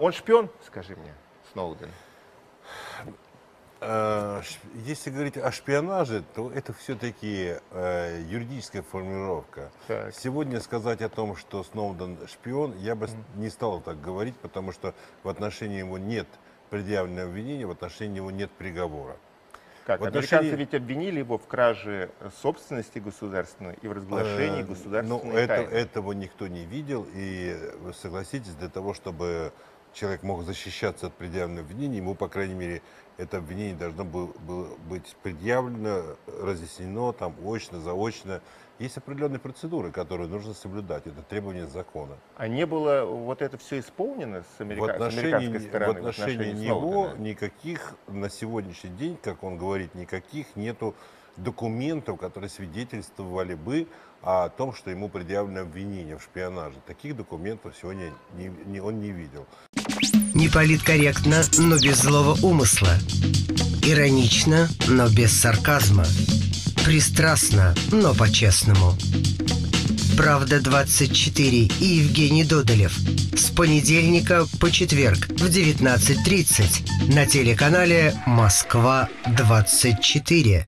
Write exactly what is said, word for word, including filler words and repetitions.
он шпион, скажи мне, Сноуден? Если говорить о шпионаже, то это все-таки э, юридическая формулировка. Так. Сегодня сказать о том, что Сноуден шпион, я бы mm. не стал так говорить, потому что в отношении его нет предъявленного обвинения, в отношении него нет приговора. Как? В Американцы отношении... ведь обвинили его в краже собственности государственной и в разглашении э, государственной ну, это, тайны. Этого никто не видел, и вы согласитесь, для того, чтобы человек мог защищаться от предъявленного обвинения, ему, по крайней мере, это обвинение должно было, было быть предъявлено, разъяснено, там, очно, заочно. Есть определенные процедуры, которые нужно соблюдать. Это требование закона. А не было вот это все исполнено с, америка... в отношении, с американской стороны? В отношении, в отношении него Сноудена? Никаких на сегодняшний день, как он говорит, никаких нету документов, которые свидетельствовали бы о том, что ему предъявлено обвинение в шпионаже. Таких документов сегодня не, не, он не видел. Не политкорректно, но без злого умысла. Иронично, но без сарказма. Пристрастно, но по-честному. «Правда двадцать четыре» и Евгений Додолев. С понедельника по четверг в девятнадцать тридцать на телеканале «Москва двадцать четыре».